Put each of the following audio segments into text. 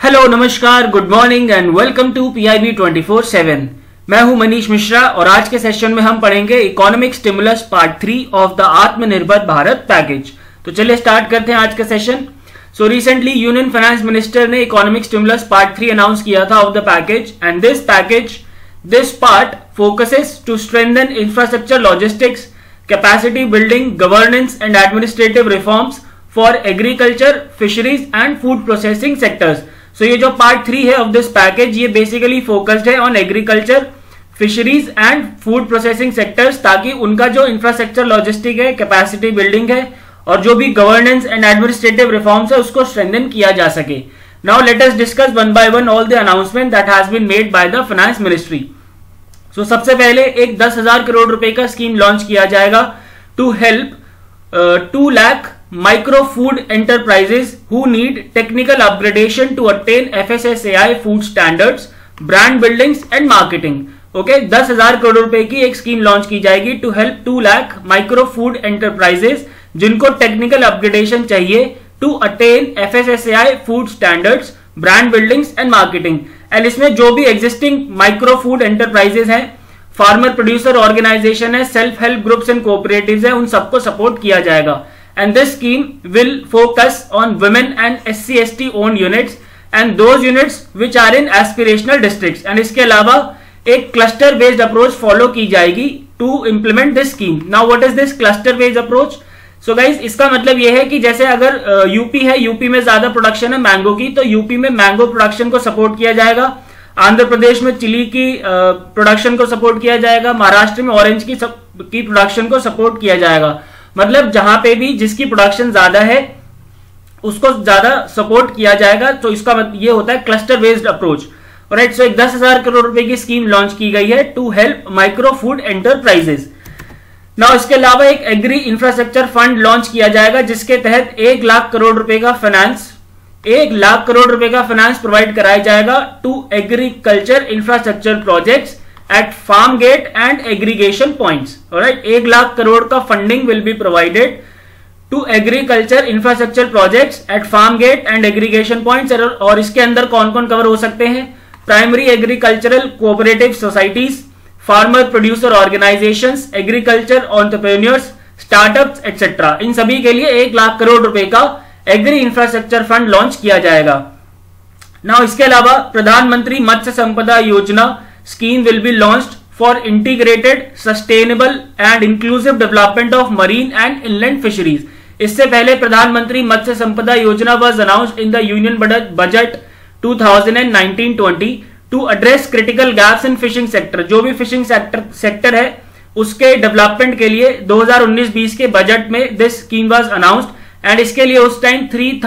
Hello, नमस्कार, good morning and welcome to PIB 24/7। मैं हूं मनीष मिश्रा और आज के सेशन में हम पढ़ेंगे economic stimulus part 3 of the Atmanirbhar Bharat package. तो चलिए स्टार्ट करते हैं आज का session. So recently union finance minister ने इकोनॉमिक स्टिमुलस पार्ट 3 अनाउंस किया था of the package and this part focuses to strengthen infrastructure, logistics, capacity building, governance and administrative reforms for agriculture, fisheries and food processing sectors. So ये जो part 3 है of this package, ये basically focused है on agriculture, fisheries and food processing sectors, ताकि उनका जो infrastructure, logistic है, capacity building है और जो भी गवर्नेंस एंड एडमिनिस्ट्रेटिव रिफॉर्म्स है उसको स्ट्रेंथन किया जा सके। Now let us discuss one by one all the announcement that has been made by the finance ministry. So सबसे पहले एक 10,000 करोड़ रुपए का स्कीम लॉन्च किया जाएगा to help 2 lakh micro food enterprises who need technical upgradation to attain FSSAI food standards, brand buildings and marketing. Okay, 10,000 crore रुपए की एक स्कीम लॉन्च की जाएगी to help 2 lakh micro food enterprises जिनको टेक्निकल अपग्रेडेशन चाहिए to attain FSSAI food standards, brand buildings and marketing. And इसमें जो भी एग्जिस्टिंग माइक्रो फूड एंटरप्राइजेस हैं, फार्मर प्रोड्यूसर ऑर्गेनाइजेशन है, self help groups and cooperatives है, उन सबको सपोर्ट किया जाएगा। And this scheme will focus on women and SC/ST owned units and those units which are in aspirational districts. And इसके अलावा एक cluster based approach follow की जाएगी to implement this scheme. Now what is this cluster based approach? So guys, इसका मतलब ये है कि जैसे अगर यूपी है, यूपी में ज्यादा प्रोडक्शन है मैंगो की, तो यूपी में मैंगो प्रोडक्शन को सपोर्ट किया जाएगा। आंध्र प्रदेश में चिली की प्रोडक्शन को सपोर्ट किया जाएगा। महाराष्ट्र में ऑरेंज की प्रोडक्शन को सपोर्ट किया जाएगा। मतलब जहां पे भी जिसकी प्रोडक्शन ज्यादा है उसको ज्यादा सपोर्ट किया जाएगा। तो इसका मतलब ये होता है cluster based approach. Right, so एक 10,000 करोड़ रुपए की स्कीम लॉन्च की गई है to help micro food enterprises. Now इसके अलावा एक एग्री इंफ्रास्ट्रक्चर फंड लॉन्च किया जाएगा जिसके तहत 1 लाख करोड़ रुपए का फाइनेंस प्रोवाइड कराया जाएगा to agriculture infrastructure projects at farm gate and aggregation points. Alright, 1 lakh crore का funding will be provided to agriculture infrastructure projects at farm gate and aggregation points. और इसके अंदर कौन कौन कवर हो सकते हैं? Primary agricultural cooperative societies, farmer producer organisations, agriculture entrepreneurs, startups etcetera. इन सभी के लिए 1 लाख करोड़ रुपए का एग्री इंफ्रास्ट्रक्चर फंड लॉन्च किया जाएगा। नाउ इसके अलावा प्रधानमंत्री मत्स्य संपदा योजना scheme will be launched for integrated, sustainable and inclusive development of marine and inland fisheries. इससे पहले प्रधानमंत्री मत्स्य संपदा योजना was announced in the Union Budget 2019-20 to address critical gaps in fishing sector. जो भी फिशिंग सेक्टर है उसके डेवलपमेंट के लिए 2019-20 के बजट में this scheme was announced and इसके लिए उस टाइम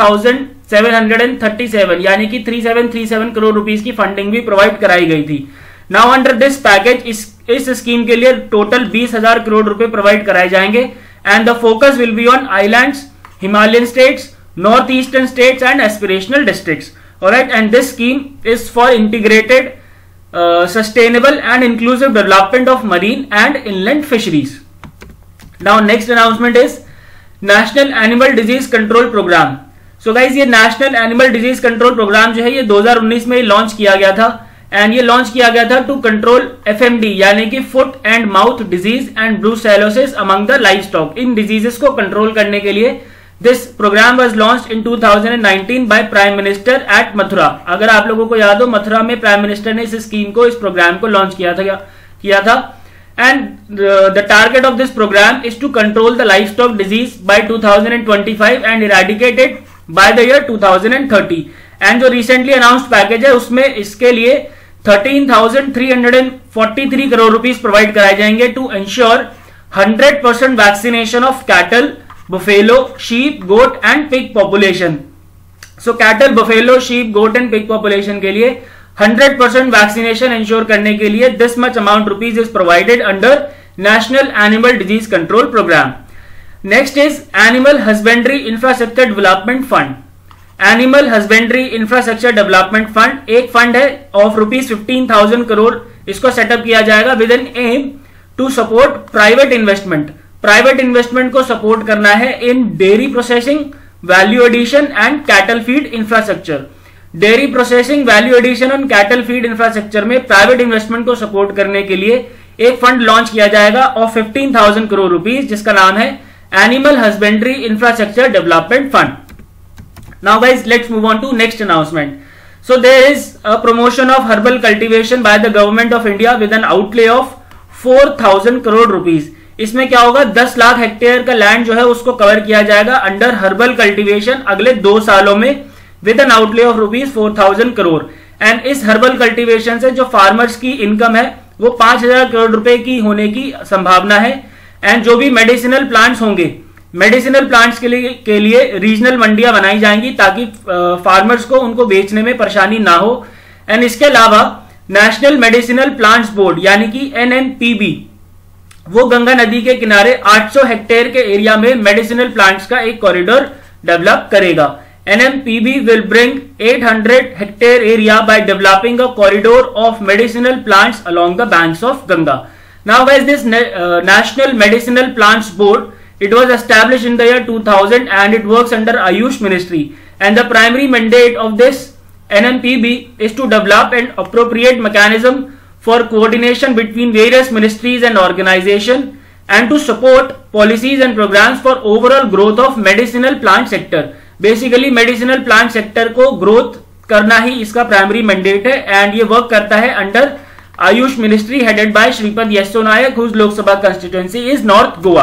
3,737 यानी कि 3,737 करोड़ रुपीस की फंडिंग भी प्रोवाइड कराई गई थी। नाउ अंडर दिस पैकेज इस स्कीम के लिए टोटल 20,000 करोड़ रुपए प्रोवाइड कराए जाएंगे and the focus will be on islands, Himalayan states, north eastern states and aspirational districts. Alright, and this scheme is for integrated sustainable and inclusive development of marine and inland fisheries. Now next announcement is national animal disease control programme. So guys, ये national animal disease control programme जो है ये 2019 में launch किया गया था and ये launch किया गया था टू कंट्रोल FMD यानी कि foot and mouth disease and brucellosis among the livestock. इन डिजीजेस को कंट्रोल करने के लिए this programme was launched in 2019 by prime minister at Mathura. अगर आप लोगों को याद हो, मथुरा में प्राइम मिनिस्टर ने इस स्कीम को, इस प्रोग्राम को लॉन्च किया था and the target of this programme is to control the livestock disease by 2025 and eradicate it by the year 2030। And जो रिसेंटली अनाउंस्ड पैकेज है उसमें इसके लिए 13,343 करोड़ रुपीस प्रोवाइड कराए जाएंगे to ensure 100% vaccination of cattle, buffalo, sheep, goat and pig population. So cattle, buffalo, sheep, goat and pig population के लिए 100% vaccination ensure करने के लिए this much amount rupees is provided under national animal disease control programme. Next is animal husbandry infrastructure development fund. Animal husbandry infrastructure development fund एक fund है of rupees 15,000 crore. इसको set up किया जाएगा with an M to support private investment. Private investment को support करना है in dairy processing, value addition and cattle feed infrastructure. Dairy processing, value addition और cattle feed infrastructure में प्राइवेट इन्वेस्टमेंट को support करने के लिए एक फंड लॉन्च किया जाएगा ऑफ 15,000 करोड़ रुपीज, जिसका नाम है animal husbandry infrastructure development fund. Now guys let's move on to next announcement. So there is a promotion of herbal cultivation by the government of India with an outlay of 4,000 crore rupees. इसमें क्या होगा, 10 lakh hectare का land जो है उसको cover किया जाएगा under herbal cultivation अगले 2 सालों में with an outlay of rupees 4,000 crore. And इस हर्बल कल्टीवेशन से जो फार्मर्स की इनकम है वो 5,000 करोड़ रुपए की होने की संभावना है। एंड जो भी मेडिसिनल प्लांट्स होंगे, मेडिसिनल प्लांट्स के लिए रीजनल मंडियां बनाई जाएंगी ताकि फार्मर्स को उनको बेचने में परेशानी ना हो। एंड इसके अलावा नेशनल मेडिसिनल प्लांट्स बोर्ड यानी कि NMPB वो गंगा नदी के किनारे 800 हेक्टेयर के एरिया में मेडिसिनल प्लांट्स का एक कॉरिडोर डेवलप करेगा। NMPB will bring 800 hectare area by developing a corridor of medicinal plants along the banks of Ganga. Now guys, this National Medicinal Plants Board, it was established in the year 2000 and it works under Ayush Ministry, and the primary mandate of this NMPB is to develop an appropriate mechanism for coordination between various ministries and organizations and to support policies and programs for overall growth of medicinal plant sector. Basically medicinal plant sector को growth करना ही इसका primary mandate है and ये work करता है under AYUSH ministry headed by Shripad Yesso Naik, whose Lok Sabha constituency is north Goa.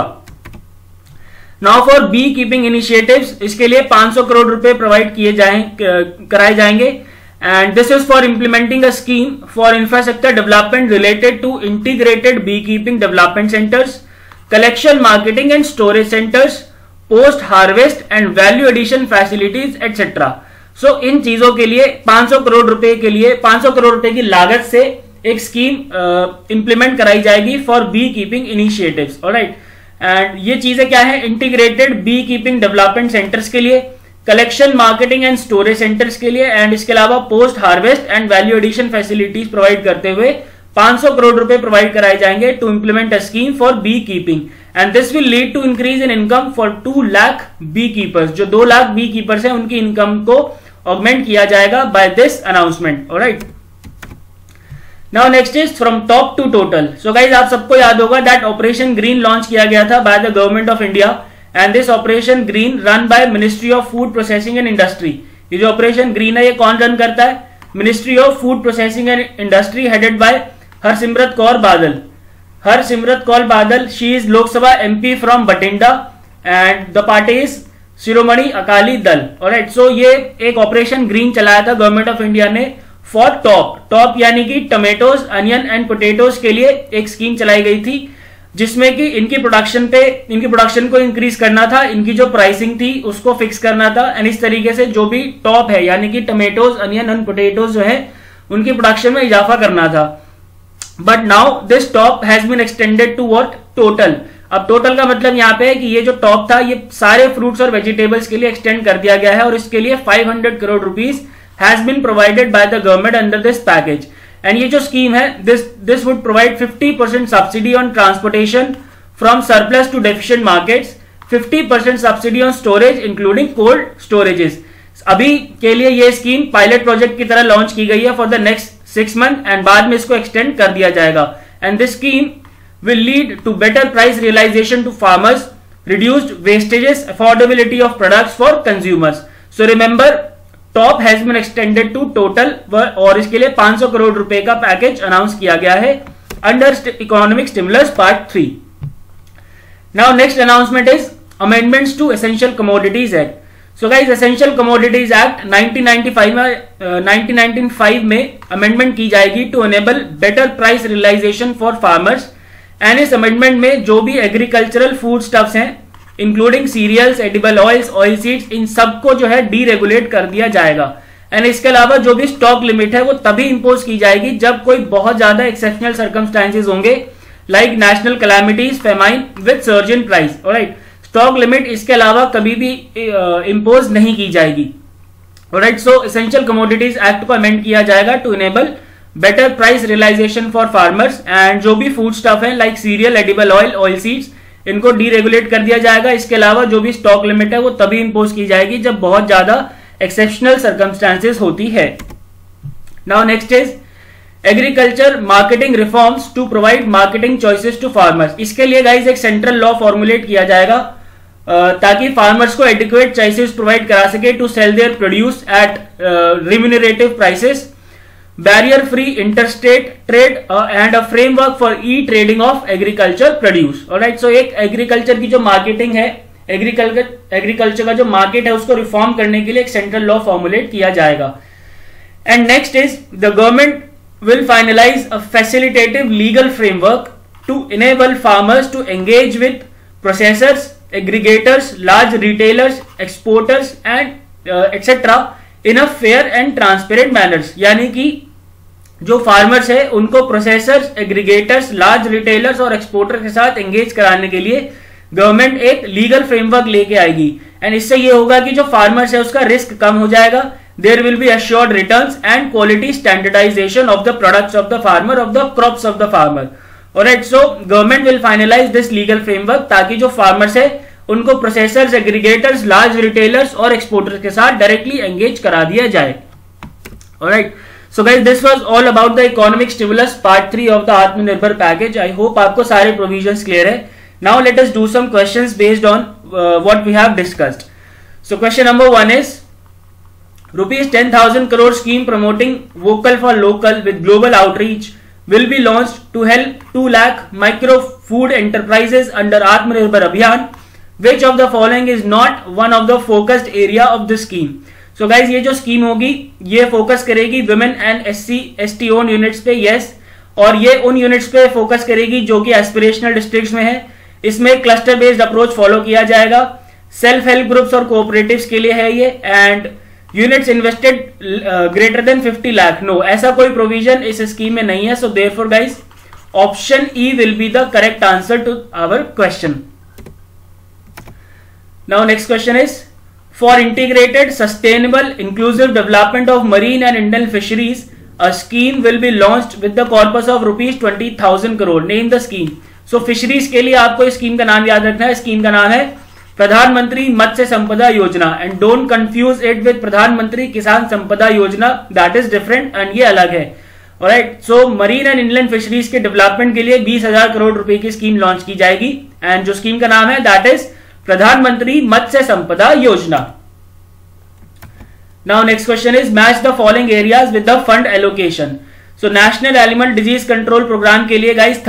Now for bee keeping initiatives, इसके लिए 500 करोड़ रुपए प्रोवाइड कराए जाएंगे and this is for implementing a scheme for infrastructure development related to integrated bee keeping development centres, collection, marketing and storage centres, post harvest and value addition facilities etcetera. So इन चीजों के लिए 500 करोड़ रुपए की लागत से एक स्कीम इंप्लीमेंट कराई जाएगी for bee keeping initiatives. Alright, and ये चीजें क्या है, integrated bee keeping development centres के लिए, collection, marketing and storage centres के लिए एंड इसके अलावा post harvest and value addition facilities provide करते हुए 500 करोड़ रुपए प्रोवाइड कराए जाएंगे to implement a scheme for bee keeping and this will lead to increase in income for 2 lakh bee keepers. जो 2 लाख बी कीपर्स हैं उनकी इनकम को ऑगमेंट किया जाएगा by this announcement. Alright, now next is from TOP to TOTAL. So guys आप सबको याद होगा दैट ऑपरेशन ग्रीन लॉन्च किया गया था by the government of India and this operation green run by ministry of food processing and industry. ये जो operation green है ये कौन रन करता है, ministry of food processing and industry headed by Harsimrat Kaur Badal. Harsimrat Kaur Badal, she is Lok Sabha MP from Bathinda and the party is Shiromani Akali Dal. Alright, so ये एक operation green चलाया था गवर्नमेंट ऑफ इंडिया ने फॉर टॉप यानी कि टमेटोज, अनियन एंड पोटेटोज के लिए एक स्कीम चलाई गई थी जिसमें कि इनकी प्रोडक्शन को इंक्रीज करना था, इनकी जो प्राइसिंग थी उसको फिक्स करना था एंड इस तरीके से जो भी टॉप है यानी कि टमेटोज, अनियन एंड पोटेटोज जो है उनकी प्रोडक्शन में इजाफा करना था। But now this TOP has been extended to what, TOTAL. अब टोटल का मतलब यहाँ पे है कि ये जो टॉप था ये सारे फ्रूट्स और वेजिटेबल्स के लिए एक्सटेंड कर दिया गया है और इसके लिए 500 crore rupees has been provided by the government under this package. And ये जो स्कीम है this would provide 50% subsidy on transportation from surplus to deficient markets, 50% subsidy on storage including cold storages. अभी के लिए ये स्कीम पायलट प्रोजेक्ट की तरह launch की गई है for the next 6 month and बाद में इसको एक्सटेंड कर दिया जाएगा। And this scheme will lead to better price realisation to farmers, reduced wastages, affordability of products for consumers. So remember, TOP has been extended to TOTAL और इसके लिए 500 करोड़ रुपए का पैकेज अनाउंस किया गया है under economic stimulus part 3। Now next announcement is amendments to essential commodities act. So guys, essential commodities act 1995 में amendment की जाएगी to enable better price realisation for farmers and इस अमेंडमेंट में जो भी एग्रीकल्चरल फूड स्टफ्स हैं including cereals, edible oils, oil seeds, इन सबको जो है डीरेगुलेट कर दिया जाएगा। एंड इसके अलावा जो भी स्टॉक लिमिट है वो तभी इंपोज की जाएगी जब कोई बहुत ज्यादा एक्सेप्शनल सर्कमस्टांसेस होंगे like national calamities, famine with surge in price. Alright, stock limit इसके अलावा कभी भी इंपोज नहीं की जाएगी। Alright, so essential commodities act को अमेंड किया जाएगा to enable better price realisation for farmers and जो भी फूड स्टफ है like cereal, edible oil, oil seeds, इनको डीरेगुलेट कर दिया जाएगा। इसके अलावा जो भी स्टॉक लिमिट है वो तभी इंपोज की जाएगी जब बहुत ज्यादा एक्सेप्शनल सर्कमस्टांसेस होती है। Now next is agriculture marketing reforms to provide marketing choices to farmers. इसके लिए गाइज एक सेंट्रल लॉ फॉर्मुलेट किया जाएगा ताकि फार्मर्स को एडिक्वेट चॉइसेस प्रोवाइड करा सके to sell their produce at remunerative prices, barrier free interstate trade and a framework for e trading of agriculture produce. Alright, so एक एग्रीकल्चर की जो मार्केटिंग है, एग्रीकल्चर का जो मार्केट है उसको रिफॉर्म करने के लिए एक सेंट्रल लॉ फॉर्मुलेट किया जाएगा। And next is the government will finalize a facilitative legal framework to enable farmers to engage with processors, aggregators, large retailers, exporters and etc. in a fair and transparent manners। यानी कि जो farmers है उनको processors, aggregators, large retailers और exporter के साथ engage कराने के लिए गवर्नमेंट एक लीगल फ्रेमवर्क लेके आएगी। एंड इससे ये होगा कि जो फार्मर्स है उसका रिस्क कम हो जाएगा। There will be assured returns and quality standardization of the products of the farmer, of the crops of the farmer. Alright, so government will finalize this legal framework ताकि जो farmers है उनको processors, aggregators, large retailers और exporters के साथ directly engage करा दिया जाए। Alright, so guys this was all about the economic stimulus part 3 of the Atmanirbhar package. I hope आपको सारे provisions clear है। Now let us do some questions based on what we have discussed. So question number 1 is Rupees 10,000 crore scheme promoting vocal for local with global outreach will be launched to help 2 lakh micro food enterprises under Atmanirbhar Abhiyan. Which of the following is not one of the focused area of this scheme? So guys ये जो scheme होगी ये focus करेगी women and SC/ST owned units पे, yes, और ये उन units पे focus करेगी जो कि aspirational districts में है। इसमें cluster based approach follow किया जाएगा। self help groups और cooperatives के लिए है ये। and units invested greater than 50 lakh, no, ऐसा कोई प्रोविजन इस स्कीम में नहीं है। So therefore guys option E will be the correct answer to our question. Now next question is for integrated sustainable inclusive development of marine and Indian fisheries a scheme will be launched with the corpus of rupees 20,000 crore. Name the scheme. So fisheries के लिए आपको इस scheme का नाम याद रखना है। Scheme का नाम है प्रधानमंत्री Matsya Sampada Yojana and don't confuse it with Pradhan Mantri Kisan संपदा योजना, दैट इज डिफरेंट एंड ये अलग है। Alright, so marine and inland fisheries के डेवलपमेंट के लिए 20,000 करोड़ रुपए की स्कीम लॉन्च की जाएगी एंड जो स्कीम का नाम है दैट इज प्रधानमंत्री Matsya Sampada Yojana. Now next question is match the following areas with the fund allocation. So national animal disease control programme के लिए गाइस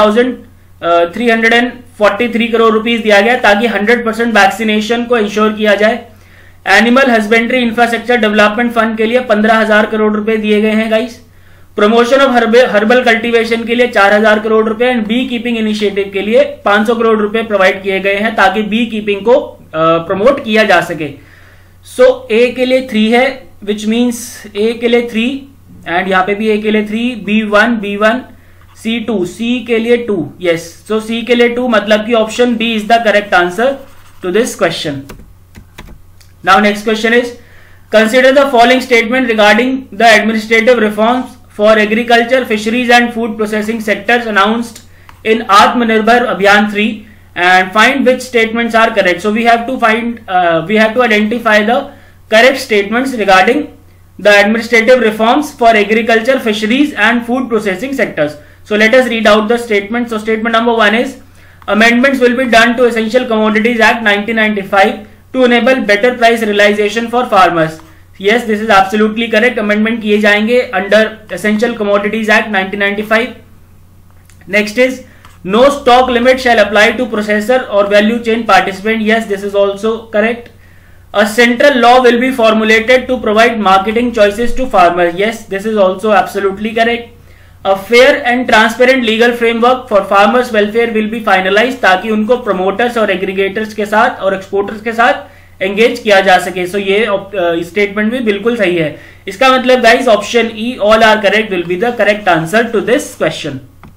13,343 करोड़ रुपीस दिया गया ताकि 100% वैक्सीनेशन को इंश्योर किया जाए। Animal husbandry infrastructure development fund के लिए 15,000 करोड़ रुपए दिए गए हैं guys. Promotion of herbal cultivation के लिए 4,000 करोड़ रुपए एंड बी कीपिंग इनिशिएटिव के लिए 500 करोड़ रुपए प्रोवाइड किए गए हैं ताकि बी कीपिंग को प्रमोट किया जा सके। सो ए के लिए 3 है, विच मीन्स ए के लिए 3 एंड यहाँ पे भी ए के लिए 3, B1, C2, C के लिए 2, yes, so C के लिए 2 मतलब कि option B is the correct answer to this question. Now next question is consider the following statement regarding the administrative reforms for agriculture, fisheries and food processing sectors announced in Atmanirbhar Abhiyan 3 and find which statements are correct. So we have to identify the correct statements regarding the administrative reforms for agriculture, fisheries and food processing sectors. So let us read out the statement. So statement number 1 is amendments will be done to Essential Commodities Act 1995 to enable better price realization for farmers. Yes, this is absolutely correct. Amendment किए जाएंगे under Essential Commodities Act 1995. Next is no stock limit shall apply to processor or value chain participant. Yes, this is also correct. A central law will be formulated to provide marketing choices to farmers. Yes, this is also absolutely correct. A fair and transparent legal framework for farmers welfare will be finalized ताकि उनको promoters और aggregators के साथ और exporters के साथ engage किया जा सके। So ये statement भी बिल्कुल सही है। इसका मतलब guys option E all are correct will be the correct answer to this question.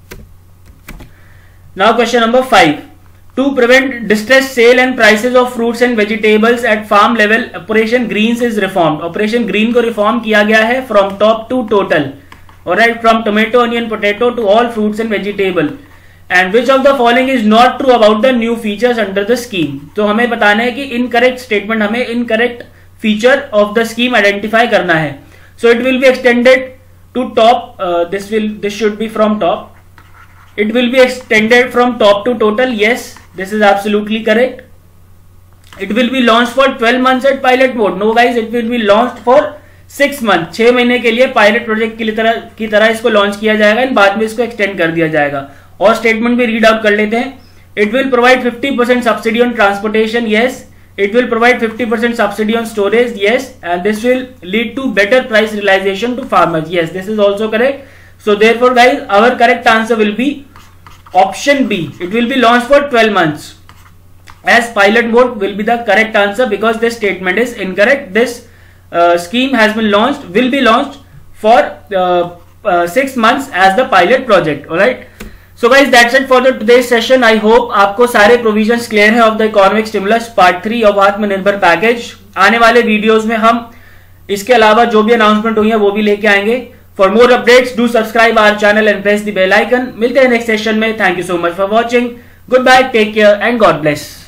Now question number 5. To prevent distressed sale and prices of fruits and vegetables at farm level, Operation Greens is reformed. Operation Green को reform किया गया है from top to total. Alright, from tomato, onion, potato to all fruits and vegetable. And which of the following is not true about the new features under the scheme? तो हमें बताना है कि incorrect statement हमें incorrect feature of the scheme identify करना है. So it will be extended to top. This should be from top. It will be extended from top to total. Yes, this is absolutely correct. It will be launched for 12 months at pilot mode. No guys, it will be launched for 6 months. 6 महीने के लिए pilot project की तरह इसको launch किया जाएगा, and बाद में इसको एक्सटेंड कर दिया जाएगा. और स्टेटमेंट भी रीड आउट कर लेते हैं. It will provide 50% subsidy on transportation. Yes. It will provide 50% subsidy on storage. Yes. And this will lead to better price realization to farmers. Yes, this is also correct. So therefore guys, our correct answer will be option B. It will be launched for 12 months. As pilot mode will be the correct answer because this statement is incorrect. This scheme will be launched for 6 months as the pilot project. Alright. So guys, that's it for the today's session. I hope आपको सारे provisions clear है of the economic stimulus part 3 of Atmanirbhar package. आने वाले videos में हम इसके अलावा जो भी अनाउंसमेंट हुई है वो भी लेके आएंगे. For more updates, do subscribe our channel and press the bell icon. मिलते हैं नेक्स्ट सेशन में. Thank you so much for watching. Goodbye, take care and God bless.